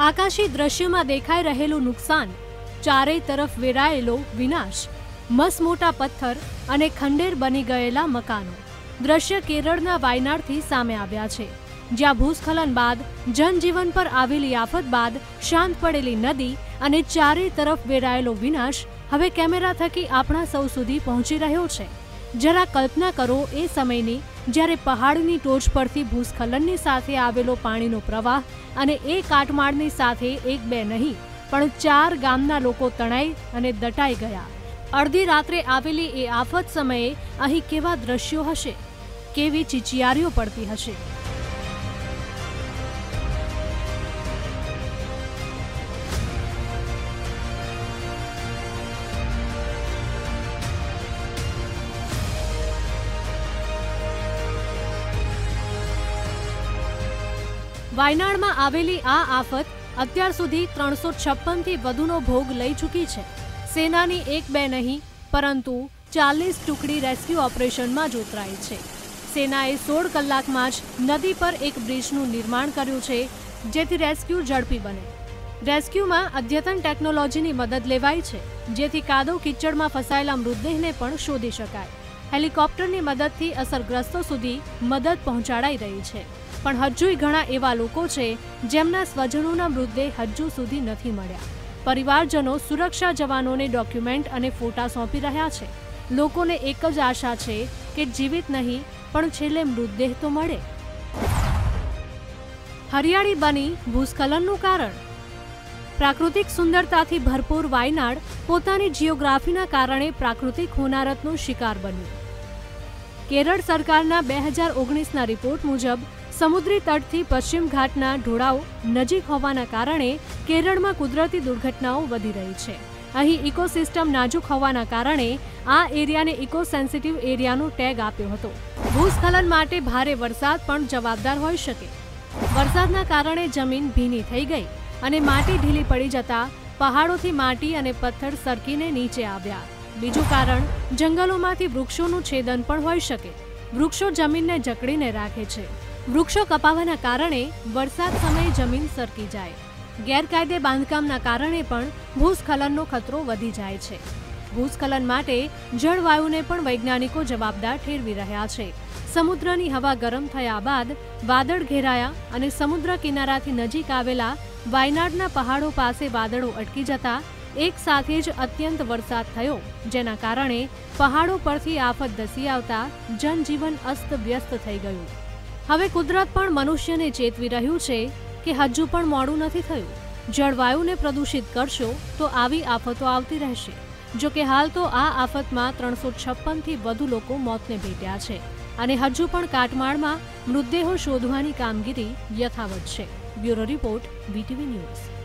આકાશી દ્રશ્યમાં દેખાઈ રહેલું નુકસાન, ચારેય તરફ વેરાયેલો વિનાશ, મસમોટા પથ્થર અને ખંડેર બની ગયેલા મકાનો. દ્રશ્ય કેરળના વાયનાડથી સામે આવ્યા છે, જ્યાં ભૂસ્ખલન બાદ જનજીવન પર આવેલી આફત બાદ શાંત પડેલી નદી અને ચારેય તરફ વેરાયેલો વિનાશ હવે કેમેરા થકી આપણા સૌ સુધી પહોંચી રહ્યો છે. જરા કલ્પના કરો એ સમયની, જ્યારે પહાડની ટોચ પરથી ભૂસ્ખલનની સાથે આવેલો પાણીનો પ્રવાહ અને એ કાટમાળની સાથે એક બે નહીં પણ 4 ગામના લોકો તણાઈ અને દટાઈ ગયા. અડધી રાત્રે આવેલી એ આફત સમયે અહીં કેવા દ્રશ્યો હશે, કેવી ચીચિયારીઓ પડતી હશે. વાયનાડમાં આવેલી આ આફત અત્યાર સુધી 356થી વધુનો ભોગ લઈ ચૂકી છે. સેનાની એક બે નહીં પરંતુ 40 ટુકડી રેસ્ક્યુ ઓપરેશનમાં જોતરાઈ છે. સેનાએ 16 કલાકમાં જ નદી પર એક બ્રિજનું નિર્માણ કર્યું છે, જેથી રેસ્ક્યુ ઝડપી બને. રેસ્ક્યુમાં અદ્યતન ટેકનોલોજીની મદદ લેવાઈ છે, જેથી કાદવ કીચડમાં ફસાયેલા મૃતદેહને પણ શોધી શકાય. હેલિકોપ્ટરની મદદથી અસરગ્રસ્તો સુધી મદદ પહોંચાડાઈ રહી છે. પણ હજુય ઘણા એવા લોકો છે જેમના સ્વજનોના મૃતદેહ હજુ સુધી નથી મળ્યા. પરિવારજનો સુરક્ષા જવાનોને ડોક્યુમેન્ટ અને ફોટા સોંપી રહ્યા છે. લોકોને એક જ આશા છે કે જીવિત નહીં પણ છેલ્લે મૃતદેહ તો મળે. હરિયાળી બની ભૂસ્ખલનનું કારણ. પ્રાકૃતિક સુંદરતાથી ભરપૂર વાયનાડ પોતાની જિયોગ્રાફીના કારણે પ્રાકૃતિક હોનારતનો શિકાર બન્યું. કેરળ સરકારના 2019ના રિપોર્ટ મુજબ સમુદ્રી તટથી પશ્ચિમ ઘાટના ઢોળાવ નજીક હોવાના કારણે કેરળમાં કુદરતી દુર્ઘટનાઓ વધી રહી છે. અહીં ઇકોસિસ્ટમ નાજુક હોવાના કારણે આ એરિયાને ઇકો સેન્સિટિવ એરિયાનો ટેગ આપ્યો હતો. ભૂસ્ખલન માટે ભારે વરસાદ પણ જવાબદાર હોઈ શકે. વરસાદના કારણે જમીન ભીની થઈ ગઈ અને માટી ઢીલી પડી જતા પહાડોથી માટી અને પથ્થર સરકીને નીચે આવ્યા. બીજું કારણ જંગલોમાંથી વૃક્ષોનું છેદન પણ હોઈ શકે. વૃક્ષો જમીનને જકડીને રાખે છે. વૃક્ષો કપાવાના કારણે વરસાદ સમયે જમીન સરકી જાય. ગેરકાયદે બાંધકામના કારણે પણ ભૂસ્ખલનનો ખતરો વધી જાય છે. ભૂસ્ખલન માટે જળવાયુને પણ વૈજ્ઞાનિકો જવાબદાર ઠેરવી રહ્યા છે. સમુદ્રની હવા ગરમ થયા બાદ વાદળ ઘેરાયા અને સમુદ્ર કિનારાથી નજીક આવેલા વાયનાડના પહાડો પાસે વાદળો અટકી જતા એક સાથે જ અત્યંત વરસાદ થયો, જેના કારણે પહાડો પરથી આફત ધસી આવતા જનજીવન અસ્તવ્યસ્ત થઈ ગયું. હવે કુદરત પણ મનુષ્યને ચેતવી રહ્યું છે કે હજુ પણ મોડું નથી થયું. જળવાયુને પ્રદૂષિત કરશો તો આવી આફતો આવતી રહેશે. જો કે હાલ તો આ આફતમાં 356થી વધુ લોકો મોતને ભેટ્યા છે અને હજુ પણ કાટમાળમાં મૃતદેહો શોધવાની કામગીરી યથાવત છે. Bureau report, VTV news.